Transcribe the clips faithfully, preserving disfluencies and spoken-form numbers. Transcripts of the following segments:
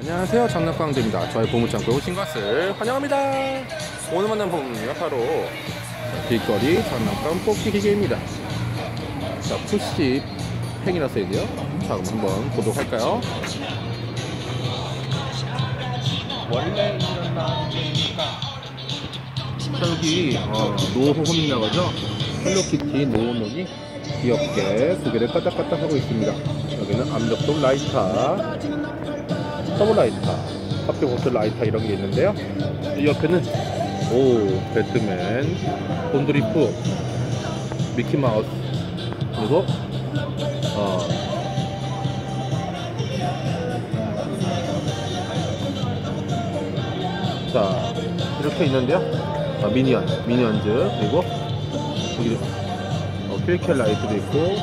안녕하세요, 장난광대입니다. 저의 보물창고에 오신 것을 환영합니다. 오늘 만난 보물은요, 바로 길거리 장난감 뽑기 기계입니다. 자, 푸시 팽이라 써있네요. 자, 그럼 한번 보도록 할까요? 원래 이런 나무니까 여기 어, 노호혼이 나가죠. 헬로키티 노호혼이 귀엽게 두 개를 까딱까딱 하고 있습니다. 여기는 압력동 라이터, 서브 라이터, 합격 버스 라이터 이런 게 있는데요. 이 옆에는 오 배트맨, 본드리프, 미키마우스, 그리고 어 자 이렇게 있는데요. 아, 미니언, 미니언즈, 그리고 여기 어, 큐에이케이 라이트도 있고,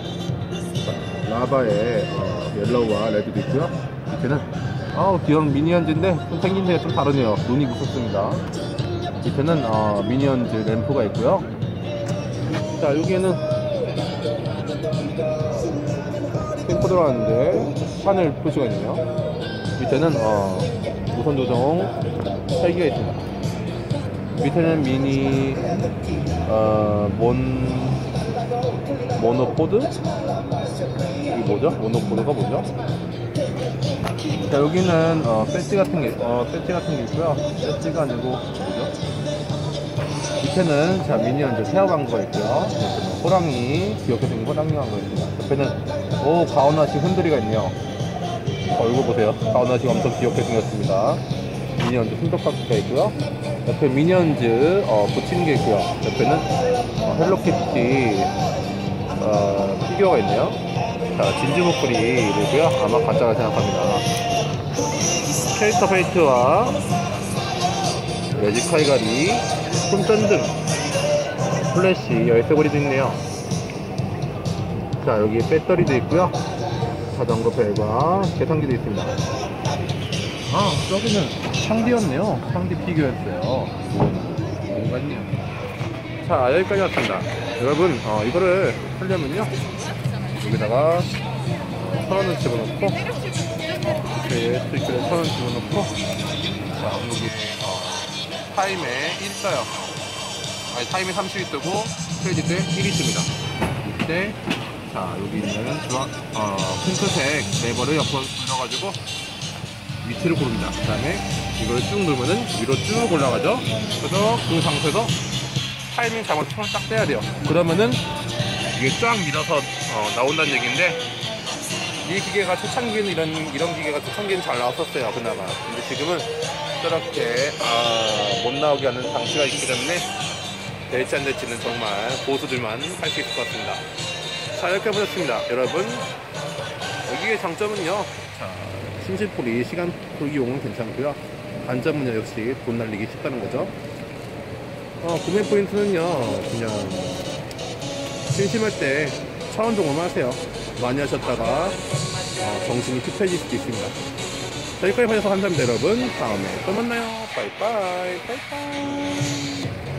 라바의 어, 옐로우와 레드도 있고요. 밑에는 아우 귀여운 미니언즈인데 좀 생긴 데가 좀 다르네요. 눈이 무섭습니다. 밑에는 어, 미니언즈 램프가 있고요. 자, 여기에는 캠프 들어가는데 하늘 표시가 있네요. 밑에는 어, 무선 조정 세 개가 있습니다. 밑에는 미니 어, 몬 모노포드? 이게 뭐죠? 모노포드가 뭐죠? 자, 여기는 어, 배지 같은 게 어, 배지 같은 게 있고요. 배지가 아니고 뭐죠? 밑에는 자 미니언즈 태어 광고가 있고요. 옆에는 호랑이, 귀엽게 생긴 호랑이 광고가 있습니다. 옆에는 오 가오나시 흔들이가 있네요. 어, 이거 보세요. 가오나시가 엄청 귀엽게 생겼습니다. 미니언즈 손톱깎이가 있고요. 옆에 미니언즈 어, 붙이는 게 있고요. 옆에는 어, 헬로키티 어, 피규어가 있네요. 자, 진주 목걸이고요. 아마 가짜라 생각합니다. 캐릭터 페이트와 매직 칼갈이, 손전등, 플래시, 열쇠고리도 있네요. 자, 여기 배터리도 있고요. 자전거 벨과 계산기도 있습니다. 아, 저기는 상디였네요. 상디 피규어였어요. 뭔가 있네요. 자, 여기까지 왔습니다. 여러분, 어, 이거를 하려면요, 여기다가 천 원을 집어넣고, 이렇게 스티커에 천 원 집어넣고, 자, 여기 어, 타임에 일 써요. 아니, 타임에 삼십이 뜨고 크레딧에 일이 뜹니다. 이때 자, 여기 있는 주황 어, 핑크색 레버를 옆으로 돌려가지고 위치를 고릅니다. 그 다음에 이걸 쭉 누르면은 위로 쭉 올라가죠. 그래서 그 상태에서 타이밍 잡아서 손을 딱 떼야 돼요. 그러면은 이게 쫙 밀어서 어, 나온다는 얘기인데, 이 기계가 초창기에는 이런 이런 기계가 초창기에는 잘 나왔었어요, 그나마. 근데 지금은 저렇게 아, 못 나오게 하는 장치가 있기 때문에 될지 안 될지는 정말 고수들만 할 수 있을 것 같습니다. 자, 이렇게 보셨습니다. 여러분, 여기의 장점은요, 자, 심심풀이 시간 풀이용은 괜찮고요. 단점은요, 역시 돈 날리기 쉽다는 거죠. 어, 구매 포인트는요, 그냥 심심할 때 천 원 정도만 하세요. 많이 하셨다가 어, 정신이 피폐해질 수도 있습니다. 자, 여기까지 봐주셔서 감사합니다, 여러분. 다음에 또 만나요. 빠이빠이, 빠이빠이.